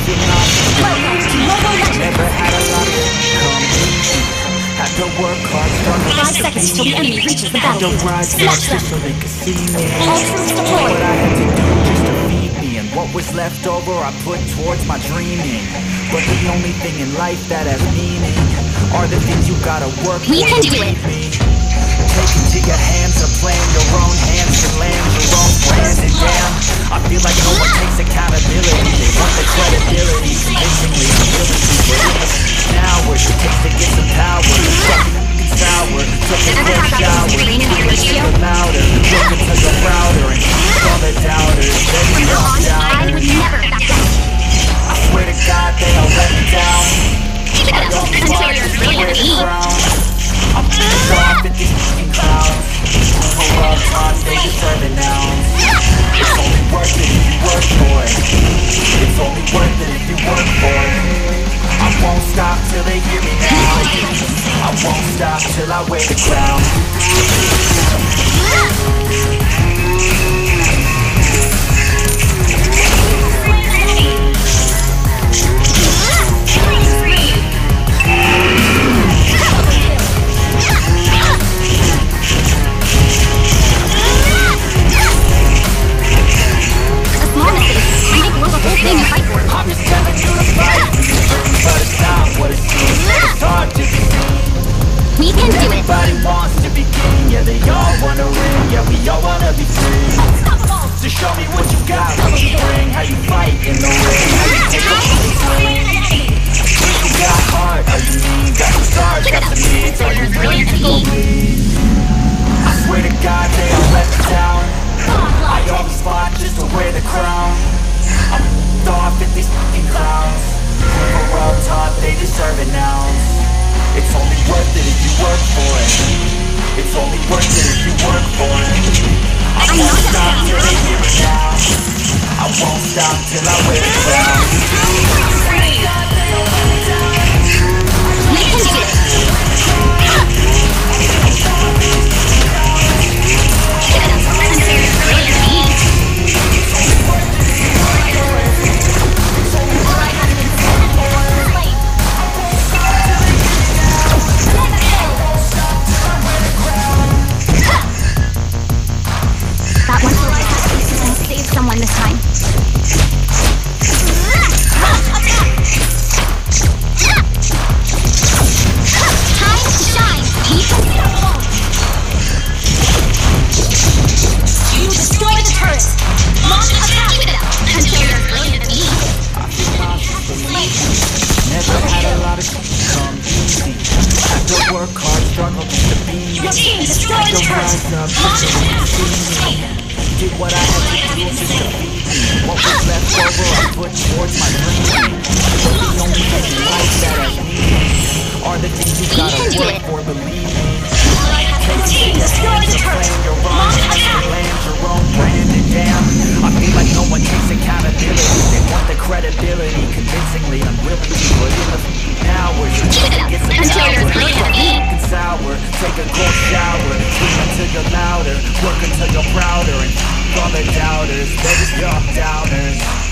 still not never had a lot of come easy. Had to work hard, struggle 5 seconds till the enemy reaches the battlefield. Smash them! so they could see me. All troops deployed! What I had to do just to feed me, and what was left over I put towards my dreaming. But the only thing in life that has meaning are the things you gotta work for. We can do it! Take it to your hands, or playing your own hands to land your own brand. And damn, I feel like no one takes accountability. They want the credibility, convincingly ability. But in the hours it takes to get some power. Fucking sour, took a quick shower. Scream louder, look until you're prouder, and keep all the doubters. From now on, I would never back down. I swear to God they all let me down. Keep it up until you're brilliant to me. I'm pissed off at these fucking clowns who love thoughts they deserve it now. It's only worth it if you work for it. It's only worth it if you work for it. I won't stop till they hear me now. I won't stop till I wear the crown. I'm just telling you the fight, but it's not what it seems. It's hard to be seen. We can do it. Everybody wants to be king, yeah, they all wanna ring, yeah, we all wanna be free. So show me what you got, what you bring, how you fight in the ring, how you take a fucking swing. You got heart, are you mean? Got some stars, got some needs, are you willing to go bleed? I swear to God they all let me down. I always fought just to wear the crown. I'm off at these fucking clowns who were all taught they deserve it now. It's only worth it if you work for it. It's only worth it if you work for it. I won't stop till they hear it now. I won't stop till I wear the crown. We can do it. Keep it up until you're brilliant to me. That one gonna save someone this time. Time to shine, people. You destroy the turret. Launch attack. Keep it up until you're brilliant to me. Never had a lot of come easy. Had to work hard, struggle to be. Your team destroyed the turret. Launch attack. Did what I had to do just to feed me. What was left over I put towards my dream. But the only thing in life that has meaning are the things you gotta work for, believe me. Your team destroyed the turret. Launch attack. Land your own brand, and damn, I feel like no one takes accountability. They want the credibility, convincingly unwilling to put in the hours. Keep it up until you're brilliant to me. Sour, take a cold shower, scream until you're louder, work until you're prouder, and all the doubters, they're just young doubters.